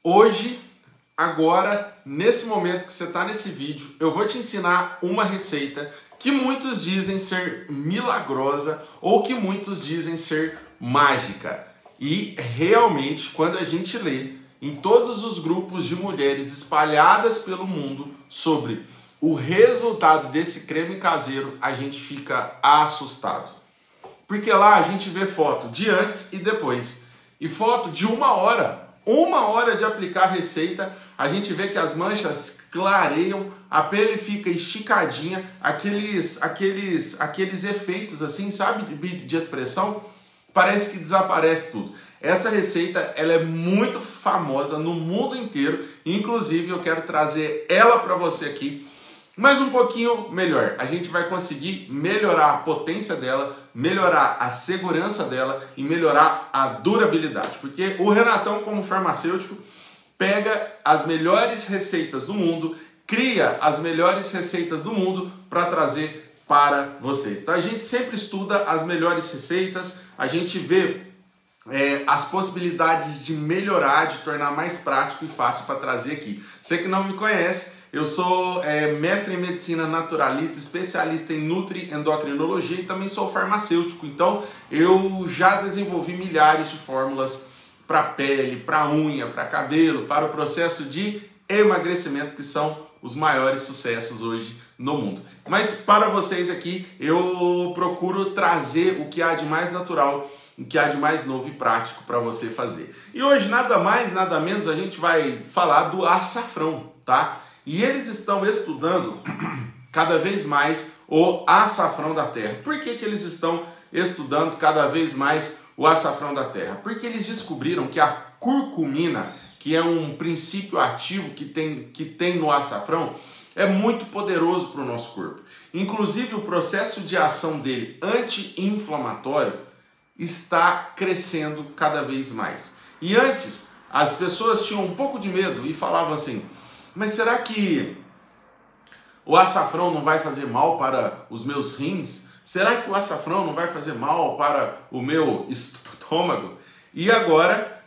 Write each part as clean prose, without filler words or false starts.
Hoje, agora, nesse momento que você está nesse vídeo, eu vou te ensinar uma receita que muitos dizem ser milagrosa ou que muitos dizem ser mágica. E realmente, quando a gente lê em todos os grupos de mulheres espalhadas pelo mundo sobre o resultado desse creme caseiro, a gente fica assustado. Porque lá a gente vê foto de antes e depois. E foto de uma hora de aplicar a receita, a gente vê que as manchas clareiam, a pele fica esticadinha, aqueles efeitos assim, sabe, de expressão, parece que desaparece tudo. Essa receita ela é muito famosa no mundo inteiro, inclusive eu quero trazer ela para você aqui, mas um pouquinho melhor. A gente vai conseguir melhorar a potência dela, melhorar a segurança dela e melhorar a durabilidade. Porque o Renatão, como farmacêutico, pega as melhores receitas do mundo, cria as melhores receitas do mundo para trazer para vocês. Então a gente sempre estuda as melhores receitas, a gente vê as possibilidades de melhorar, de tornar mais prático e fácil para trazer aqui. Você que não me conhece, eu sou mestre em medicina naturalista, especialista em nutri-endocrinologia e também sou farmacêutico. Então eu já desenvolvi milhares de fórmulas para pele, para unha, para cabelo, para o processo de emagrecimento, que são os maiores sucessos hoje no mundo. Mas para vocês aqui eu procuro trazer o que há de mais natural, o que há de mais novo e prático para você fazer. E hoje nada mais, nada menos, a gente vai falar do açafrão, tá? E eles estão estudando cada vez mais o açafrão da terra. Por que eles estão estudando cada vez mais o açafrão da terra? Porque eles descobriram que a curcumina, que é um princípio ativo que tem no açafrão, é muito poderoso para o nosso corpo. Inclusive o processo de ação dele anti-inflamatório está crescendo cada vez mais. E antes as pessoas tinham um pouco de medo e falavam assim: mas será que o açafrão não vai fazer mal para os meus rins? Será que o açafrão não vai fazer mal para o meu estômago? E agora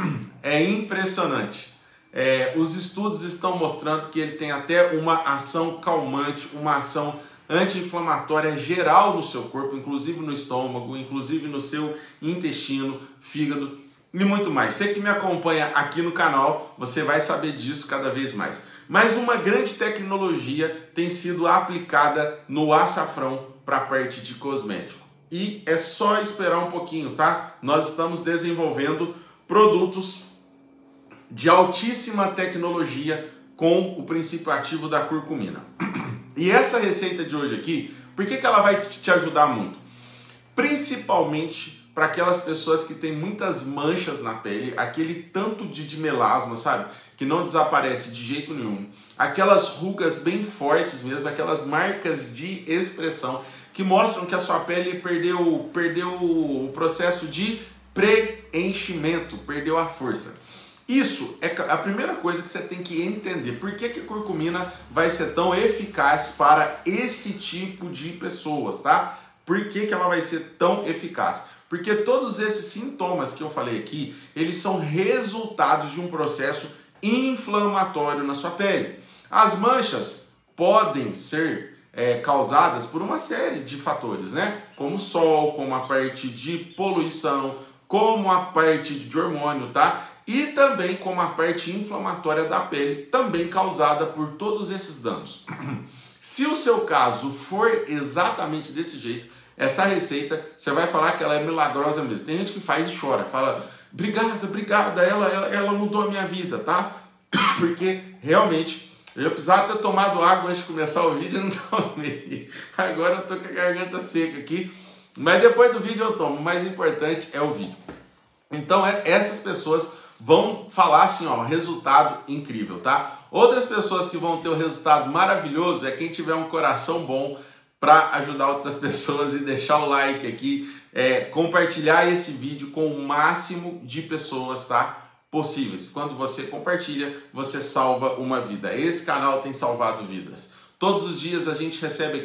é impressionante. Os estudos estão mostrando que ele tem até uma ação calmante, uma ação anti-inflamatória geral no seu corpo, inclusive no estômago, inclusive no seu intestino, fígado e muito mais. Você que me acompanha aqui no canal, você vai saber disso cada vez mais. Mas uma grande tecnologia tem sido aplicada no açafrão para a parte de cosmético. E é só esperar um pouquinho, tá? Nós estamos desenvolvendo produtos de altíssima tecnologia com o princípio ativo da curcumina. E essa receita de hoje aqui, por que ela vai te ajudar muito? Principalmente para aquelas pessoas que têm muitas manchas na pele, aquele tanto de melasma, sabe? Que não desaparece de jeito nenhum. Aquelas rugas bem fortes mesmo, aquelas marcas de expressão que mostram que a sua pele perdeu o processo de preenchimento, perdeu a força. Isso é a primeira coisa que você tem que entender. Por que a curcumina vai ser tão eficaz para esse tipo de pessoas, tá? Por que ela vai ser tão eficaz? Porque todos esses sintomas que eu falei aqui, eles são resultados de um processo inflamatório na sua pele. As manchas podem ser causadas por uma série de fatores, né? Como o sol, como a parte de poluição, como a parte de hormônio, tá? E também como a parte inflamatória da pele, também causada por todos esses danos. Se o seu caso for exatamente desse jeito, essa receita, você vai falar que ela é milagrosa mesmo. Tem gente que faz e chora, fala: obrigada, ela mudou a minha vida, tá? Porque realmente eu precisava ter tomado água antes de começar o vídeo e não tomei. Agora eu tô com a garganta seca aqui, mas depois do vídeo eu tomo. O mais importante é o vídeo. Então essas pessoas vão falar assim, ó, resultado incrível, tá? Outras pessoas que vão ter o resultado maravilhoso é quem tiver um coração bom para ajudar outras pessoas e deixar o like aqui, compartilhar esse vídeo com o máximo de pessoas, tá? Possíveis. Quando você compartilha, você salva uma vida. Esse canal tem salvado vidas. Todos os dias a gente recebe aqui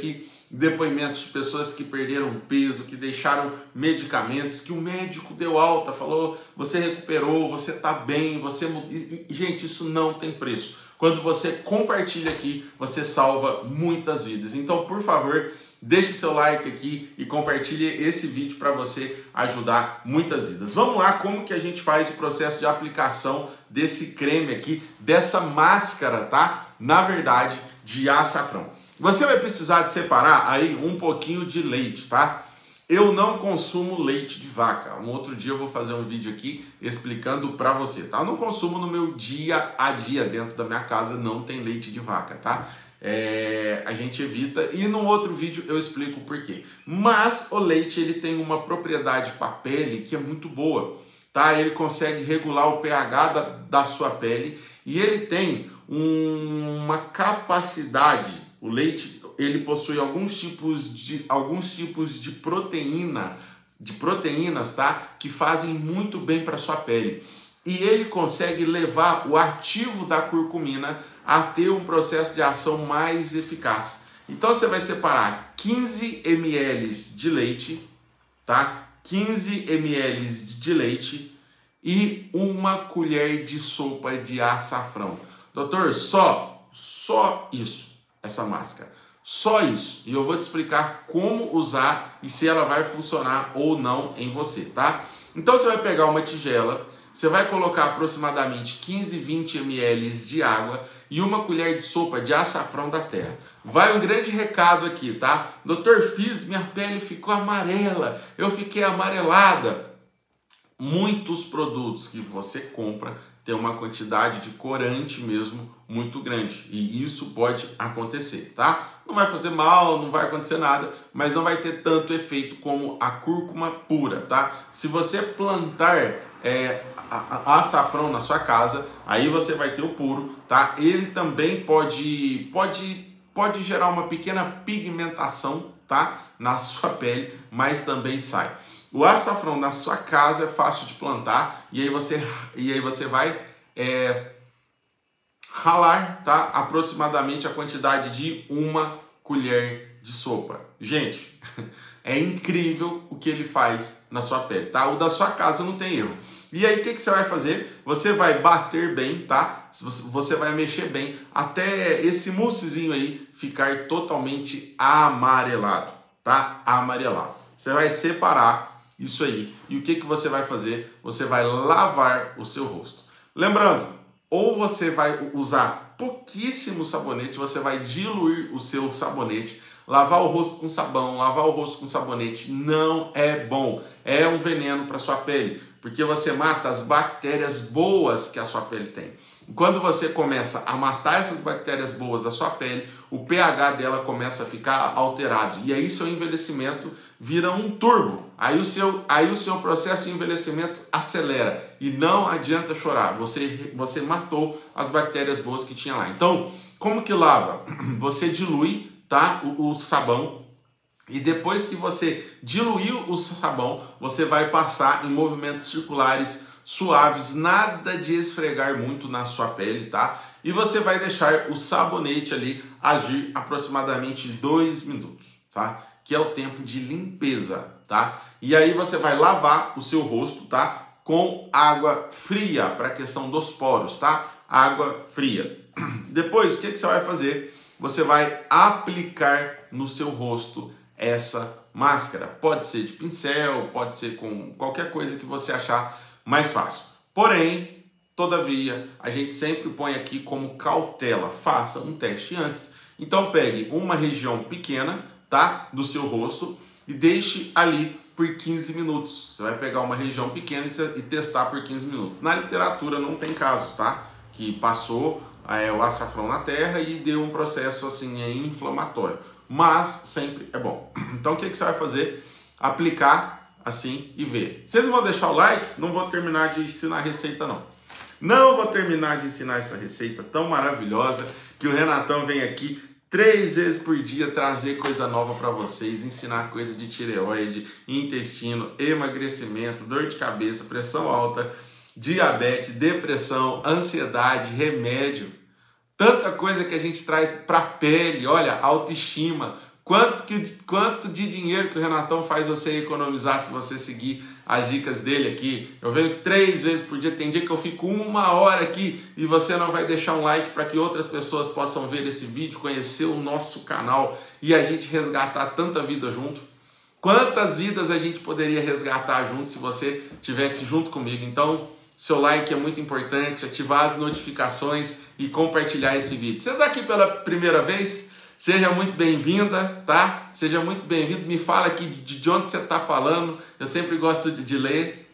depoimentos de pessoas que perderam peso, que deixaram medicamentos, que o médico deu alta, falou, você recuperou, você está bem, gente, isso não tem preço. Quando você compartilha aqui, você salva muitas vidas. Então, por favor, deixe seu like aqui e compartilhe esse vídeo para você ajudar muitas vidas. Vamos lá, como que a gente faz o processo de aplicação desse creme aqui, dessa máscara, tá? Na verdade, de açafrão. Você vai precisar de separar aí um pouquinho de leite, tá? Eu não consumo leite de vaca. Um outro dia eu vou fazer um vídeo aqui explicando para você, tá? Eu não consumo no meu dia a dia, dentro da minha casa não tem leite de vaca, tá? A gente evita, e num outro vídeo eu explico o porquê. Mas o leite, ele tem uma propriedade para a pele que é muito boa, tá? Ele consegue regular o pH da sua pele e ele tem uma capacidade, o leite, ele possui alguns tipos de proteínas, tá? Que fazem muito bem para sua pele. E ele consegue levar o ativo da curcumina a ter um processo de ação mais eficaz. Então você vai separar 15 ml de leite, tá? 15 ml de leite e uma colher de sopa de açafrão. Doutor, só isso, essa máscara. Só isso. E eu vou te explicar como usar e se ela vai funcionar ou não em você, tá? Então você vai pegar uma tigela, você vai colocar aproximadamente 15, 20 ml de água e uma colher de sopa de açafrão da terra. Vai um grande recado aqui, tá? Doutor, minha pele ficou amarela, eu fiquei amarelada. Muitos produtos que você compra tem uma quantidade de corante mesmo muito grande e isso pode acontecer, tá? Não vai fazer mal, não vai acontecer nada, mas não vai ter tanto efeito como a cúrcuma pura, tá? Se você plantar açafrão na sua casa, aí você vai ter o puro, tá? Ele também pode gerar uma pequena pigmentação, tá? Na sua pele, mas também sai. O açafrão na sua casa é fácil de plantar e aí você vai ralar, tá? Aproximadamente a quantidade de uma colher de sopa. Gente, é incrível o que ele faz na sua pele, tá? O da sua casa não tem erro. E aí o que você vai fazer? Você vai bater bem, tá? Você vai mexer bem até esse moussezinho aí ficar totalmente amarelado, tá? Amarelado. Você vai separar isso aí. E o que você vai fazer? Você vai lavar o seu rosto. Lembrando, ou você vai usar pouquíssimo sabonete, você vai diluir o seu sabonete. Lavar o rosto com sabão, lavar o rosto com sabonete não é bom. É um veneno para sua pele, porque você mata as bactérias boas que a sua pele tem. Quando você começa a matar essas bactérias boas da sua pele, o pH dela começa a ficar alterado. E aí seu envelhecimento vira um turbo. Aí o seu processo de envelhecimento acelera. E não adianta chorar. Você matou as bactérias boas que tinha lá. Então, como que lava? Você dilui, tá, o sabão. E depois que você diluiu o sabão, você vai passar em movimentos circulares suaves, nada de esfregar muito na sua pele, tá? E você vai deixar o sabonete ali agir aproximadamente 2 minutos, tá? Que é o tempo de limpeza, tá? E aí você vai lavar o seu rosto, tá? Com água fria, para a questão dos poros, tá? Água fria. Depois, o que você vai fazer? Você vai aplicar no seu rosto essa máscara. Pode ser de pincel, pode ser com qualquer coisa que você achar mais fácil. Porém, todavia, a gente sempre põe aqui como cautela. Faça um teste antes. Então pegue uma região pequena, tá, do seu rosto e deixe ali por 15 minutos. Você vai pegar uma região pequena e testar por 15 minutos. Na literatura não tem casos, tá? Que passou o açafrão na terra e deu um processo assim inflamatório. Mas sempre é bom. Então o que você vai fazer? Aplicar assim e ver. Vocês não vão deixar o like? Não vou terminar de ensinar a receita não. Não vou terminar de ensinar essa receita tão maravilhosa que o Renatão vem aqui 3 vezes por dia trazer coisa nova para vocês, ensinar coisa de tireoide, intestino, emagrecimento, dor de cabeça, pressão alta, diabetes, depressão, ansiedade, remédio. Tanta coisa que a gente traz para a pele, olha, autoestima, Quanto de dinheiro que o Renatão faz você economizar se você seguir as dicas dele aqui? Eu venho 3 vezes por dia, tem dia que eu fico 1 hora aqui e você não vai deixar um like para que outras pessoas possam ver esse vídeo, conhecer o nosso canal e a gente resgatar tanta vida junto. Quantas vidas a gente poderia resgatar junto se você estivesse junto comigo? Então, seu like é muito importante, ativar as notificações e compartilhar esse vídeo. Você está aqui pela primeira vez? Seja muito bem-vinda, tá? Seja muito bem-vindo. Me fala aqui de onde você está falando. Eu sempre gosto de ler.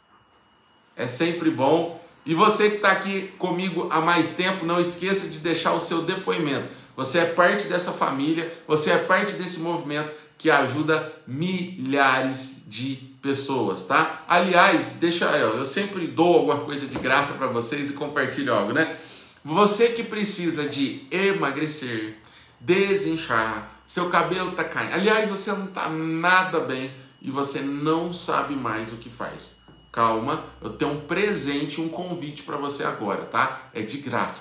É sempre bom. E você que está aqui comigo há mais tempo, não esqueça de deixar o seu depoimento. Você é parte dessa família, você é parte desse movimento que ajuda milhares de pessoas, tá? Aliás, eu sempre dou alguma coisa de graça para vocês e compartilho algo, né? Você que precisa de emagrecer, desinchar, seu cabelo tá caindo. Aliás, você não tá nada bem e você não sabe mais o que faz. Calma, eu tenho um presente, um convite para você agora, tá? É de graça.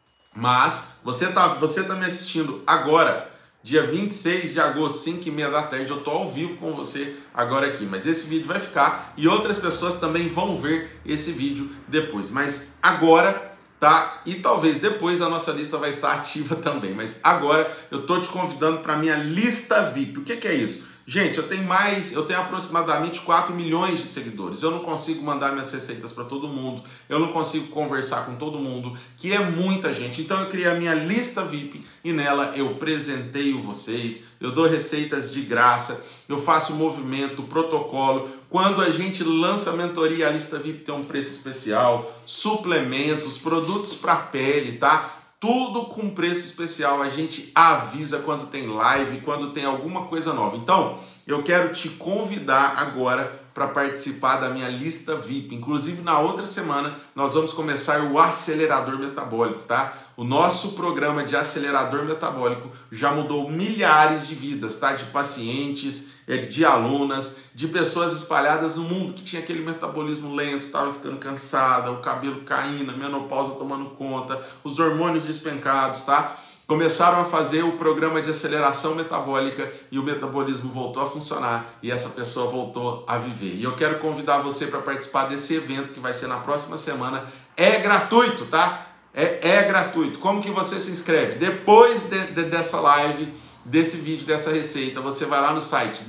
Mas você tá me assistindo agora, dia 26 de agosto, 5h30 da tarde, eu tô ao vivo com você agora aqui. Mas esse vídeo vai ficar e outras pessoas também vão ver esse vídeo depois. Mas agora, tá? E talvez depois a nossa lista vai estar ativa também. Mas agora eu tô te convidando para minha lista VIP. O que é isso? Gente, eu tenho aproximadamente 4 milhões de seguidores. Eu não consigo mandar minhas receitas para todo mundo. Eu não consigo conversar com todo mundo, que é muita gente. Então eu criei a minha lista VIP e nela eu presenteio vocês. Eu dou receitas de graça. Eu faço movimento, protocolo. Quando a gente lança a mentoria, a lista VIP tem um preço especial. Suplementos, produtos para pele, tá? Tudo com preço especial, a gente avisa quando tem live, quando tem alguma coisa nova. Então, eu quero te convidar agora para participar da minha lista VIP. Inclusive, na outra semana, nós vamos começar o Acelerador Metabólico, tá? O nosso programa de Acelerador Metabólico já mudou milhares de vidas, tá? De pacientes, de alunas, de pessoas espalhadas no mundo que tinha aquele metabolismo lento, estava ficando cansada, o cabelo caindo, a menopausa tomando conta, os hormônios despencados, tá? Começaram a fazer o programa de aceleração metabólica e o metabolismo voltou a funcionar e essa pessoa voltou a viver. E eu quero convidar você para participar desse evento que vai ser na próxima semana. É gratuito, tá? É gratuito. Como que você se inscreve? Depois dessa live, desse vídeo, dessa receita, você vai lá no site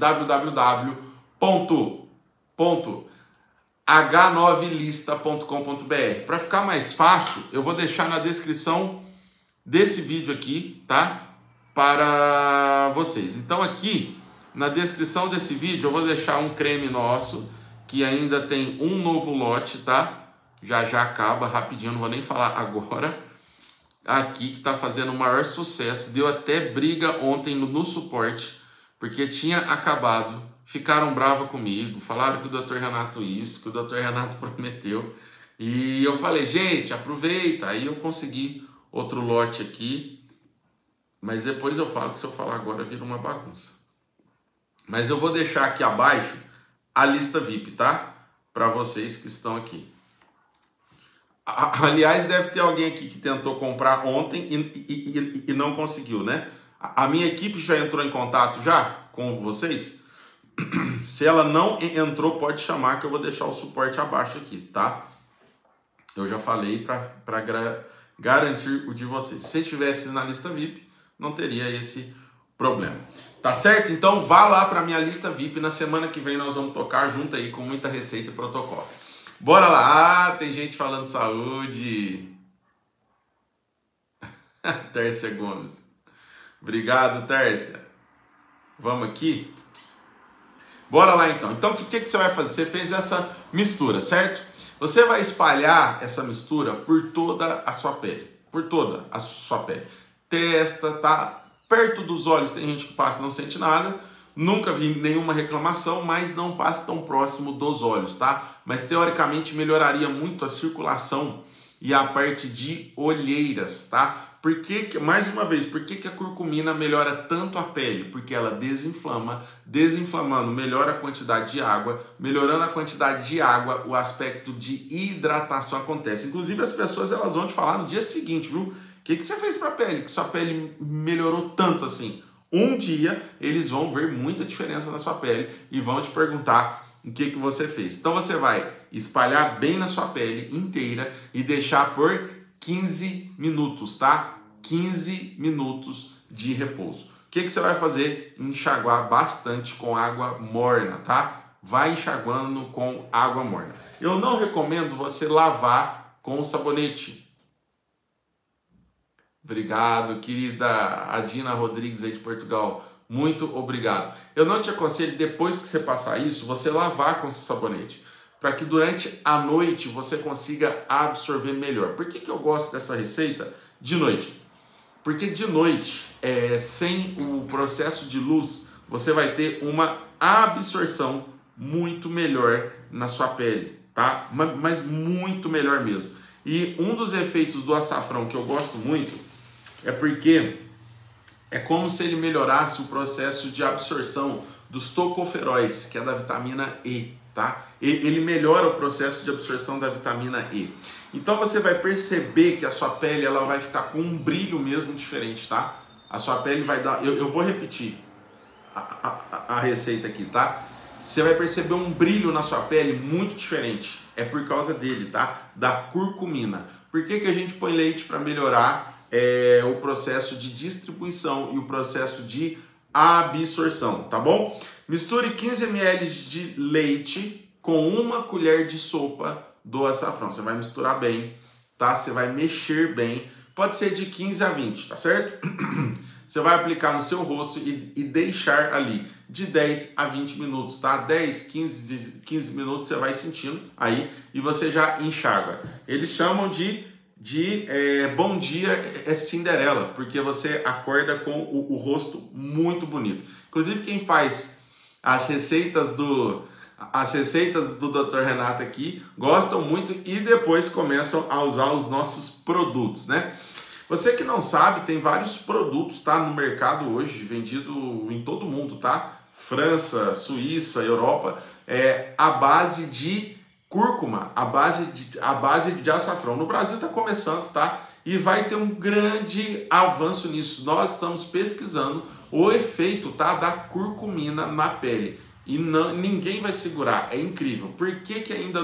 www.h9lista.com.br. Para ficar mais fácil, eu vou deixar na descrição desse vídeo aqui, tá? Para vocês. Então aqui, na descrição desse vídeo, eu vou deixar um creme nosso, que ainda tem um novo lote, tá? Já acaba rapidinho, não vou nem falar agora. Aqui, que está fazendo o maior sucesso. Deu até briga ontem no suporte, porque tinha acabado. Ficaram bravos comigo, falaram que o Dr. Renato isso, que o Dr. Renato prometeu. E eu falei, gente, aproveita. Aí eu consegui outro lote aqui, mas depois eu falo que se eu falar agora vira uma bagunça. Mas eu vou deixar aqui abaixo a lista VIP, tá? Para vocês que estão aqui. Aliás, deve ter alguém aqui que tentou comprar ontem e não conseguiu, né? A minha equipe já entrou em contato já com vocês? Se ela não entrou, pode chamar que eu vou deixar o suporte abaixo aqui, tá? Eu já falei para garantir o de vocês. Se estivesse na lista VIP, não teria esse problema. Tá certo? Então vá lá para minha lista VIP. Na semana que vem nós vamos tocar junto aí com muita receita e protocolo. Bora lá! Ah, tem gente falando saúde. Tércia Gomes. Obrigado, Tércia. Vamos aqui? Bora lá então. Então o que você vai fazer? Você fez essa mistura, certo? Você vai espalhar essa mistura por toda a sua pele. Por toda a sua pele. Testa, tá? Perto dos olhos tem gente que passa e não sente nada. Nunca vi nenhuma reclamação, mas não passa tão próximo dos olhos, tá? Mas teoricamente melhoraria muito a circulação e a parte de olheiras, tá? Mais uma vez, por que a curcumina melhora tanto a pele? Porque ela desinflama, desinflamando melhora a quantidade de água, melhorando a quantidade de água, o aspecto de hidratação acontece. Inclusive as pessoas elas vão te falar no dia seguinte, viu? O que você fez para a pele? Que sua pele melhorou tanto assim? Um dia eles vão ver muita diferença na sua pele e vão te perguntar o que você fez. Então você vai espalhar bem na sua pele inteira e deixar por 15 minutos, tá? 15 minutos de repouso. O que você vai fazer? Enxaguar bastante com água morna, tá? Vai enxaguando com água morna. Eu não recomendo você lavar com sabonete. Obrigado, querida Adina Rodrigues aí de Portugal. Muito obrigado. Eu não te aconselho, depois que você passar isso, você lavar com sabonete, para que durante a noite você consiga absorver melhor. Por que eu gosto dessa receita de noite? Porque de noite, sem o processo de luz, você vai ter uma absorção muito melhor na sua pele, tá? Mas muito melhor mesmo. E um dos efeitos do açafrão que eu gosto muito é porque é como se ele melhorasse o processo de absorção dos tocoferóis, que é da vitamina E, tá? Ele melhora o processo de absorção da vitamina E. Então você vai perceber que a sua pele ela vai ficar com um brilho mesmo diferente, tá? A sua pele vai dar... Eu vou repetir a receita aqui, tá? Você vai perceber um brilho na sua pele muito diferente. É por causa dele, tá? Da curcumina. Por que a gente põe leite para melhorar o processo de distribuição e o processo de absorção, tá bom? Misture 15 ml de leite com uma colher de sopa do açafrão. Você vai misturar bem, tá? Você vai mexer bem. Pode ser de 15 a 20, tá certo? Você vai aplicar no seu rosto e deixar ali de 10 a 20 minutos, tá? 10, 15 minutos você vai sentindo aí e você já enxágua. Eles chamam de bom dia Cinderela, porque você acorda com o rosto muito bonito. Inclusive quem faz as receitas do Dr. Renato aqui gostam muito e depois começam a usar os nossos produtos, né? Você que não sabe, tem vários produtos, tá, no mercado hoje, vendido em todo mundo, tá? França, Suíça, Europa, à base de cúrcuma, a base de açafrão. No Brasil está começando, tá? E vai ter um grande avanço nisso. Nós estamos pesquisando o efeito, tá, da curcumina na pele. E ninguém vai segurar, é incrível. Por que ainda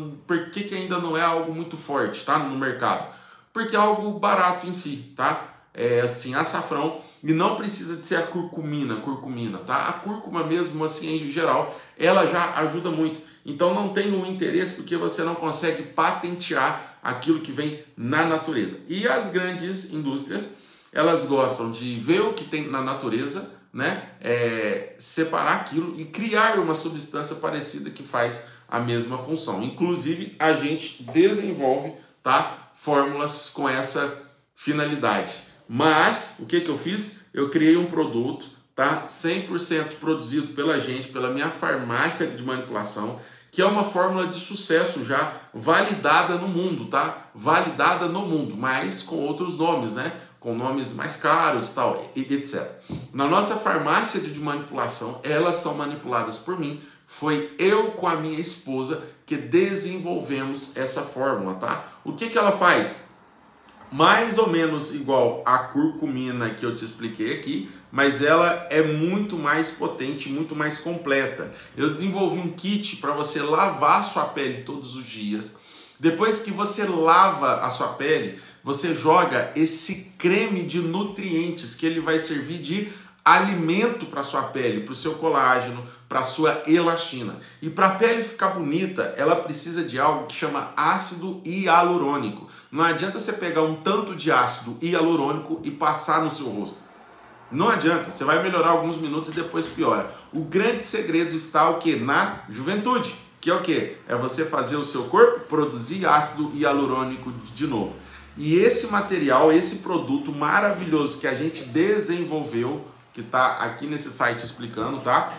não é algo muito forte, tá, no mercado? Porque é algo barato em si, tá? É assim, açafrão, e não precisa de ser a curcumina, tá? A cúrcuma mesmo, assim, em geral, ela já ajuda muito. Então não tem um interesse porque você não consegue patentear aquilo que vem na natureza. E as grandes indústrias, elas gostam de ver o que tem na natureza, né? Separar aquilo e criar uma substância parecida que faz a mesma função. Inclusive, a gente desenvolve, tá, fórmulas com essa finalidade. Mas, o que eu fiz? Eu criei um produto, tá, 100% produzido pela gente, pela minha farmácia de manipulação, que é uma fórmula de sucesso já validada no mundo, tá? Validada no mundo, mas com outros nomes, né? Com nomes mais caros, tal, etc. Na nossa farmácia de manipulação, elas são manipuladas por mim. Foi eu com a minha esposa que desenvolvemos essa fórmula, tá? O que ela faz? Mais ou menos igual a curcumina que eu te expliquei aqui, mas ela é muito mais potente, muito mais completa. Eu desenvolvi um kit para você lavar sua pele todos os dias. Depois que você lava a sua pele, você joga esse creme de nutrientes que ele vai servir de alimento para sua pele, para o seu colágeno, para a sua elastina. E para a pele ficar bonita, ela precisa de algo que chama ácido hialurônico. Não adianta você pegar um tanto de ácido hialurônico e passar no seu rosto. Não adianta, você vai melhorar alguns minutos e depois piora. O grande segredo está o quê? Na juventude, que é o quê? É você fazer o seu corpo produzir ácido hialurônico de novo. E esse material, esse produto maravilhoso que a gente desenvolveu, que está aqui nesse site explicando, tá?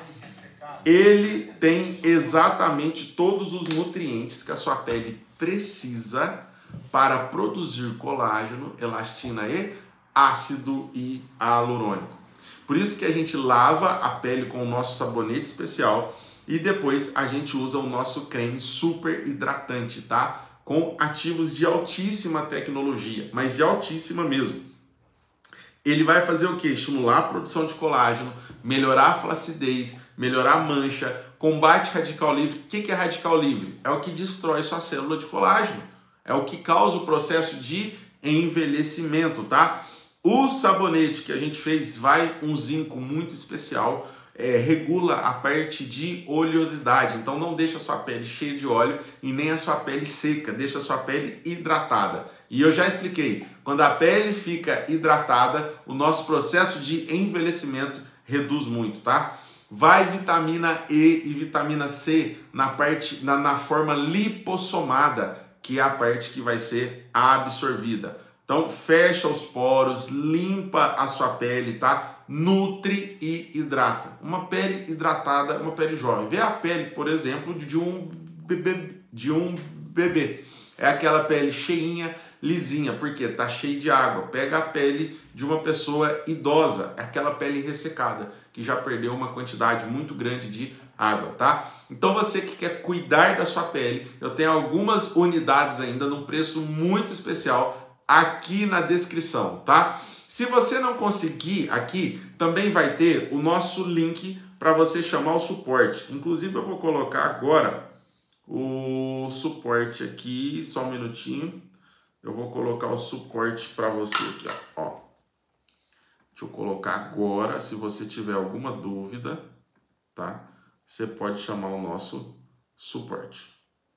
Ele tem exatamente todos os nutrientes que a sua pele precisa para produzir colágeno, elastina e ácido hialurônico. Por isso que a gente lava a pele com o nosso sabonete especial e depois a gente usa o nosso creme super hidratante, tá? Com ativos de altíssima tecnologia, mas de altíssima mesmo. ele vai fazer o quê? Estimular a produção de colágeno, melhorar a flacidez, melhorar a mancha, combate radical livre. O que é radical livre? É o que destrói sua célula de colágeno. É o que causa o processo de envelhecimento, tá? O sabonete que a gente fez vai um zinco muito especial, regula a parte de oleosidade. Então não deixa a sua pele cheia de óleo e nem a sua pele seca, deixa a sua pele hidratada. E eu já expliquei, quando a pele fica hidratada, o nosso processo de envelhecimento reduz muito, tá? Vai vitamina E e vitamina C na forma lipossomada, que é a parte que vai ser absorvida. Então fecha os poros, limpa a sua pele, tá? Nutre e hidrata. Uma pele hidratada, uma pele jovem. Vê a pele, por exemplo, de um bebê. É aquela pele cheinha, lisinha, porque tá cheio de água. Pega a pele de uma pessoa idosa, é aquela pele ressecada, que já perdeu uma quantidade muito grande de água, tá? Então você que quer cuidar da sua pele, eu tenho algumas unidades ainda num preço muito especial aqui na descrição, tá? Se você não conseguir aqui, também vai ter o nosso link para você chamar o suporte. Inclusive eu vou colocar agora o suporte aqui, só um minutinho. Eu vou colocar o suporte para você aqui, ó. Deixa eu colocar agora, se você tiver alguma dúvida, tá? Você pode chamar o nosso suporte.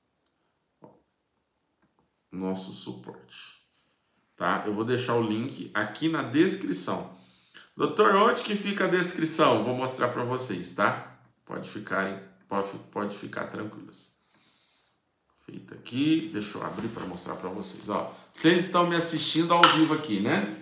Nosso suporte. Tá? Eu vou deixar o link aqui na descrição. Doutor, onde que fica a descrição? Vou mostrar para vocês, tá? Pode ficar tranquilas. Feito aqui, deixa eu abrir para mostrar para vocês. Ó, vocês estão me assistindo ao vivo aqui, né?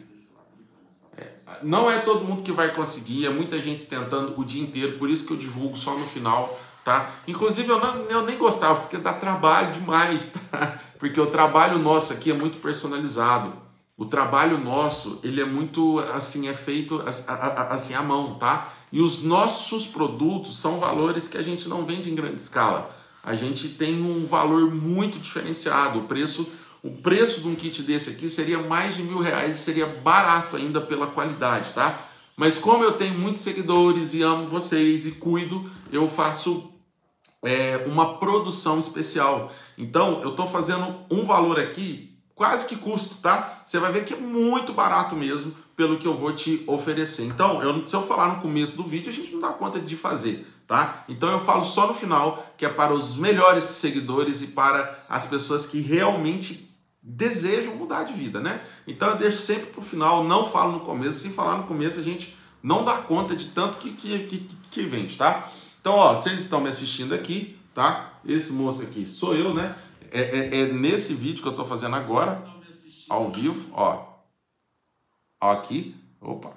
Não é todo mundo que vai conseguir, é muita gente tentando o dia inteiro, por isso que eu divulgo só no final, tá? Inclusive eu nem gostava, porque dá trabalho demais, tá? Porque o trabalho nosso aqui é muito personalizado. O trabalho nosso, ele é muito, assim, é feito assim à mão, tá? E os nossos produtos são valores que a gente não vende em grande escala. A gente tem um valor muito diferenciado. O preço de um kit desse aqui seria mais de R$1.000 e seria barato ainda pela qualidade, tá? Mas como eu tenho muitos seguidores e amo vocês e cuido, eu faço uma produção especial. Então, eu tô fazendo um valor aqui quase que custo, tá? Você vai ver que é muito barato mesmo pelo que eu vou te oferecer. Então, se eu falar no começo do vídeo, a gente não dá conta de fazer, tá? Então eu falo só no final, que é para os melhores seguidores e para as pessoas que realmente desejam mudar de vida, né? Então eu deixo sempre pro final, não falo no começo. Se falar no começo, a gente não dá conta de tanto que vende, tá? Então, ó, vocês estão me assistindo aqui, tá? Esse moço aqui sou eu, né? É nesse vídeo que eu tô fazendo agora, ao vivo, ó. Ó aqui. Opa,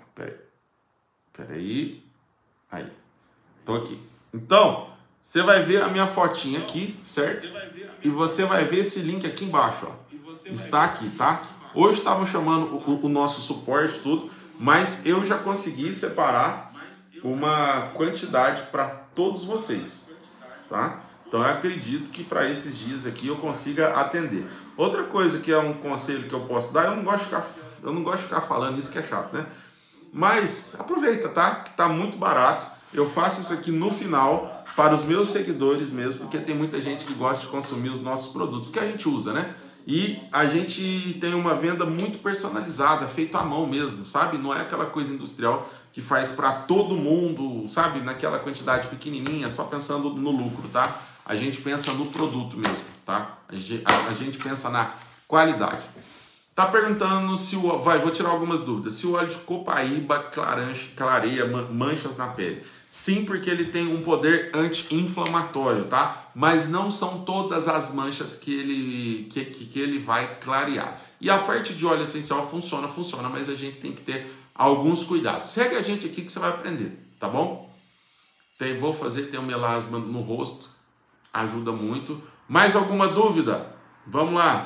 peraí. Aí. Tô aqui. Então, você vai ver a minha fotinha aqui, certo? E você vai ver esse link aqui embaixo, ó. Está aqui, tá? Hoje estavam chamando o nosso suporte, tudo, mas eu já consegui separar uma quantidade para todos vocês, tá? Então eu acredito que para esses dias aqui eu consiga atender. Outra coisa que é um conselho que eu posso dar, eu não gosto de ficar falando isso, que é chato, né? Mas aproveita, tá? Que tá muito barato. Eu faço isso aqui no final para os meus seguidores mesmo, porque tem muita gente que gosta de consumir os nossos produtos que a gente usa, né? E a gente tem uma venda muito personalizada, feita à mão mesmo, sabe? Não é aquela coisa industrial que faz para todo mundo, sabe? Naquela quantidade pequenininha, só pensando no lucro, tá? A gente pensa no produto mesmo, tá? A gente pensa na qualidade. Tá perguntando se vou tirar algumas dúvidas. Se o óleo de copaíba clareia manchas na pele. Sim, porque ele tem um poder anti-inflamatório, tá? Mas não são todas as manchas que ele vai clarear. E a parte de óleo essencial funciona, mas a gente tem que ter alguns cuidados. Segue a gente aqui que você vai aprender, tá bom? Tem um melasma no rosto, ajuda muito. Mais alguma dúvida? Vamos lá.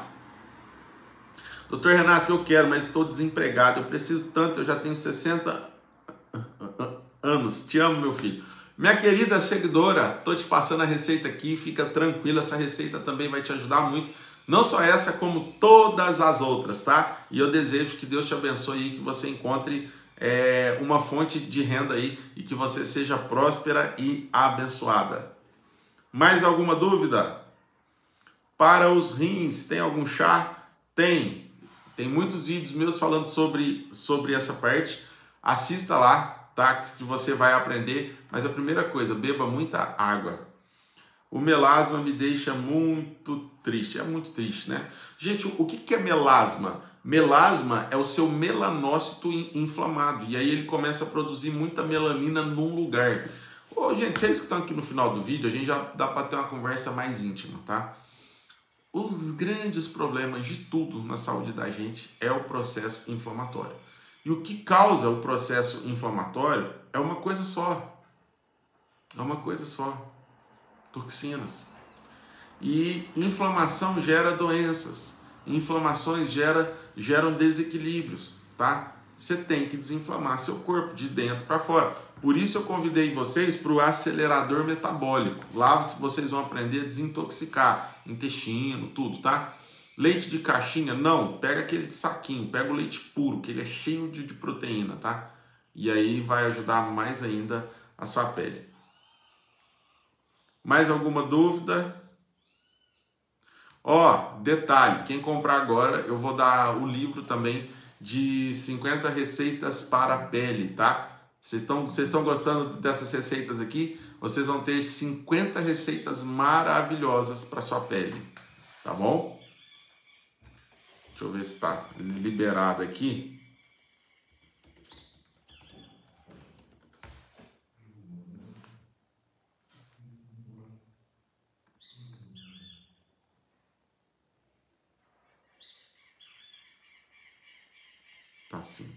Doutor Renato, eu quero, mas estou desempregado. Eu preciso tanto, eu já tenho 60 anos. Te amo, meu filho. Minha querida seguidora, estou te passando a receita aqui. Fica tranquila, essa receita também vai te ajudar muito. Não só essa, como todas as outras, tá? E eu desejo que Deus te abençoe e que você encontre uma fonte de renda aí e que você seja próspera e abençoada. Mais alguma dúvida? Para os rins, tem algum chá? Tem. Tem muitos vídeos meus falando sobre essa parte. Assista lá, tá? Que você vai aprender. Mas a primeira coisa, beba muita água. O melasma me deixa muito triste. É muito triste, né? Gente, o que é melasma? Melasma é o seu melanócito inflamado. E aí ele começa a produzir muita melanina num lugar. Ô, gente, vocês que estão aqui no final do vídeo, a gente já dá para ter uma conversa mais íntima, tá? Os grandes problemas de tudo na saúde da gente é o processo inflamatório. E o que causa o processo inflamatório é uma coisa só. É uma coisa só. Toxinas. E inflamação gera doenças. Inflamações geram desequilíbrios, tá? Você tem que desinflamar seu corpo de dentro para fora. Por isso eu convidei vocês para o acelerador metabólico. Lá vocês vão aprender a desintoxicar intestino, tudo, tá? Leite de caixinha, não. Pega aquele de saquinho, pega o leite puro, que ele é cheio de proteína, tá? E aí vai ajudar mais ainda a sua pele. Mais alguma dúvida? Ó, detalhe, quem comprar agora, eu vou dar o livro também de 50 receitas para a pele, tá? Vocês estão gostando dessas receitas aqui? Vocês vão ter 50 receitas maravilhosas para sua pele, tá bom? Deixa eu ver se está liberado aqui. Tá sim.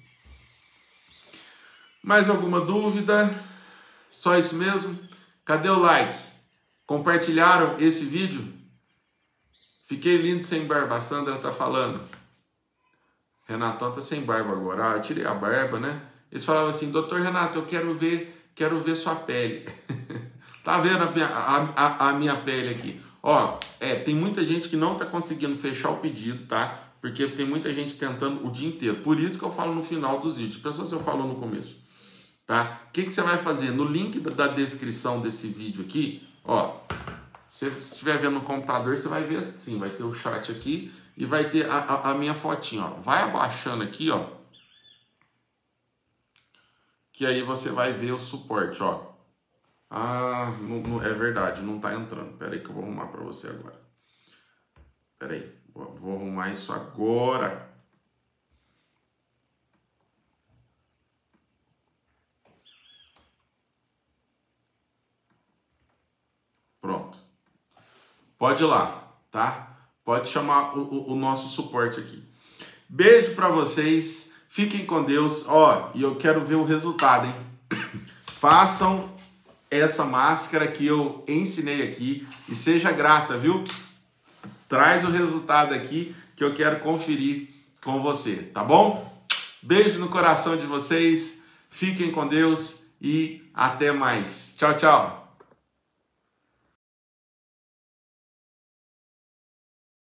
Mais alguma dúvida? Só isso mesmo? Cadê o like? Compartilharam esse vídeo? Fiquei lindo sem barba, a Sandra tá falando. Renatão tá sem barba agora. Ah, eu tirei a barba, né? Eles falavam assim, doutor Renato, eu quero ver sua pele. Tá vendo a minha pele aqui? Ó, tem muita gente que não tá conseguindo fechar o pedido, tá? Porque tem muita gente tentando o dia inteiro. Por isso que eu falo no final dos vídeos. Pensou se eu falo no começo, tá? O que você vai fazer? No link da descrição desse vídeo aqui, ó, se você estiver vendo no computador, você vai ver assim, vai ter o chat aqui e vai ter a minha fotinha, ó. Vai abaixando aqui, ó, que aí você vai ver o suporte, ó. Ah, não, é verdade, não tá entrando. Pera aí que eu vou arrumar para você agora. Pera aí, vou arrumar isso agora. Pronto. Pode ir lá, tá? Pode chamar o nosso suporte aqui. Beijo para vocês. Fiquem com Deus. Ó, e eu quero ver o resultado, hein? Façam essa máscara que eu ensinei aqui e seja grata, viu? Traz o resultado aqui que eu quero conferir com você, tá bom? Beijo no coração de vocês. Fiquem com Deus e até mais. Tchau, tchau.